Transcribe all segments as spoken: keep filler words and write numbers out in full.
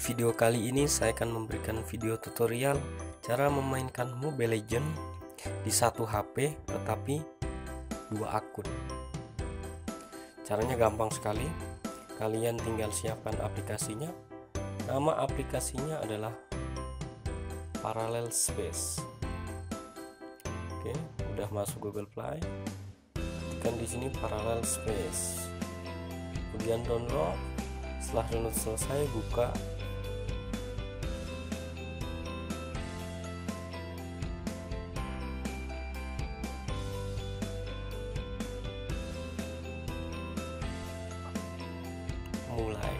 video kali ini saya akan memberikan video tutorial cara memainkan Mobile Legends di satu H P tetapi dua akun. Caranya gampang sekali. Kalian tinggal siapkan aplikasinya. Nama aplikasinya adalah Parallel Space. Oke, udah masuk Google Play. Ketikkan di sini Parallel Space. Kemudian download. Setelah download selesai, buka. Mulai.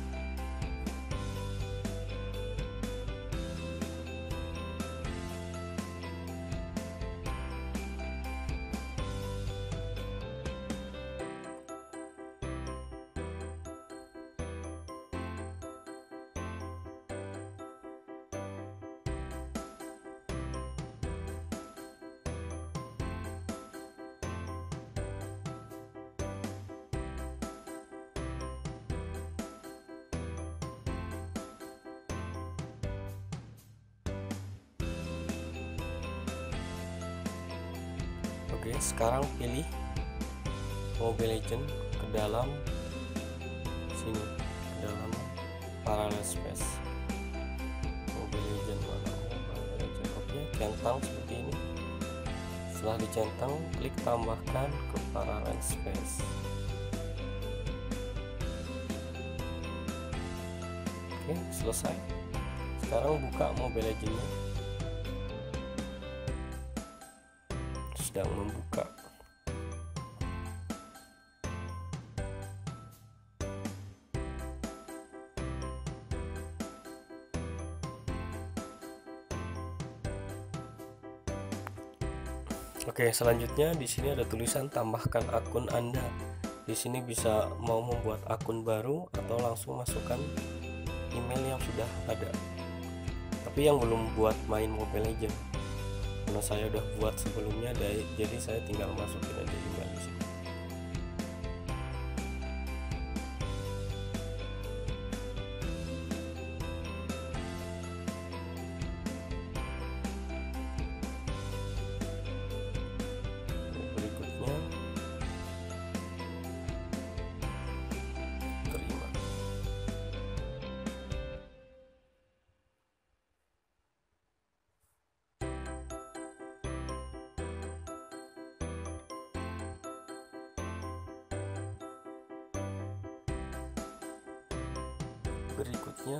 Oke, sekarang pilih Mobile Legends ke dalam sini, ke dalam Parallel Space. Mobile Legends mana? Mobile Legends. Oke, centang seperti ini. Setelah dicentang, klik tambahkan ke Parallel Space. Oke, selesai. Sekarang buka Mobile Legends-nya. Sedang membuka. Oke, selanjutnya di sini ada tulisan tambahkan akun Anda. Di sini bisa mau membuat akun baru atau langsung masukkan email yang sudah ada. Tapi yang belum buat main Mobile Legends, karena saya udah buat sebelumnya, jadi saya tinggal masukin aja email di sini. Berikutnya terima. Berikutnya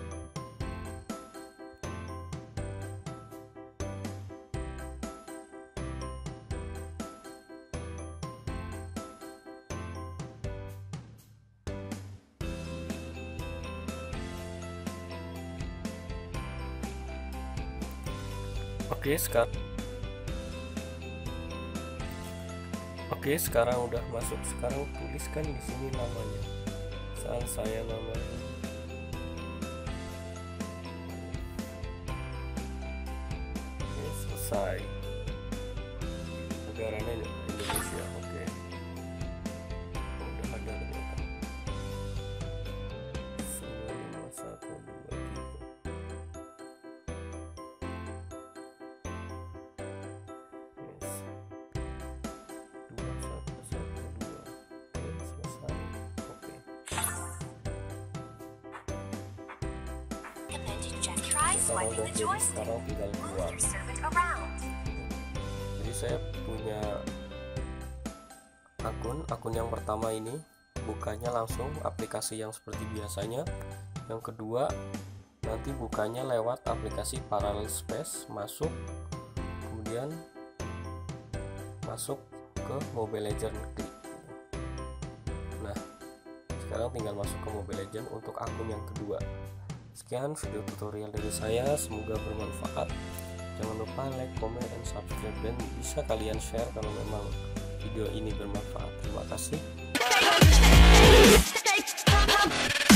Oke, sekarang Oke, sekarang udah masuk. Sekarang tuliskan di sini namanya. Saat saya namanya selesai. Negaranya Indonesia. Oke, udah ada ternyata. sembilan lima satu dua tiga. Yes. dua satu satu dua. Oke, selesai. Oke. Sekarang udah jadi, sekarang tinggal keluar. Jadi saya punya akun akun yang pertama ini bukanya langsung aplikasi yang seperti biasanya. Yang kedua nanti bukanya lewat aplikasi Parallel Space, masuk, kemudian masuk ke Mobile Legends, klik. Nah, sekarang tinggal masuk ke Mobile Legends untuk akun yang kedua. Sekian video tutorial dari saya, semoga bermanfaat. Jangan lupa like, comment, and subscribe, dan bisa kalian share kalau memang video ini bermanfaat. Terima kasih.